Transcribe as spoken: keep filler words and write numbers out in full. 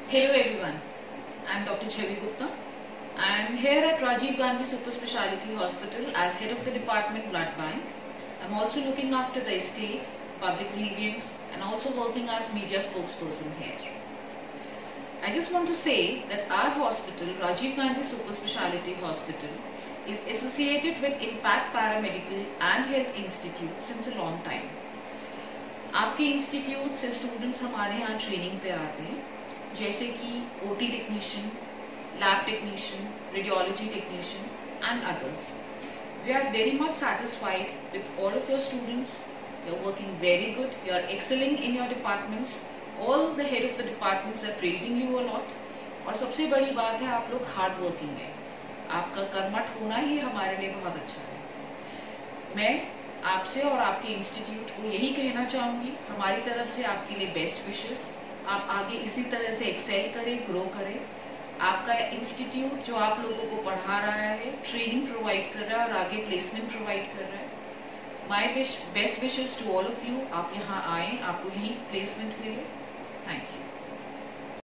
Hello everyone, I am Doctor Chhavi Gupta. I am here at Rajiv Gandhi Super Speciality Hospital as head of the department Blood Bank. I am also looking after the estate, public grievance and also working as media spokesperson here. I just want to say that our hospital, Rajiv Gandhi Super Speciality Hospital, is associated with Impact Paramedical and Health Institute since a long time. आपके institute से students हमारे यहाँ training पे आते हैं, जैसे कि OT technician, lab technician, radiology technician and others. We are very much satisfied with all of your students. You are working very good. You are excelling in your departments. All the head of the departments are praising you a lot. और सबसे बड़ी बात है, आप लोग hard working है. आपका कर्मठ होना ही हमारे लिए बहुत अच्छा है. मैं आपसे और आपके इंस्टीट्यूट को यही कहना चाहूंगी, हमारी तरफ से आपके लिए बेस्ट विशेस. आप आगे इसी तरह से एक्सेल करें, ग्रो करें. आपका इंस्टीट्यूट जो आप लोगों को पढ़ा रहा है, ट्रेनिंग प्रोवाइड कर रहा है और आगे प्लेसमेंट प्रोवाइड कर रहा है. My best wishes to all of you. आप यहाँ आए, आपको यही प्लेसमेंट मिले. Thank you.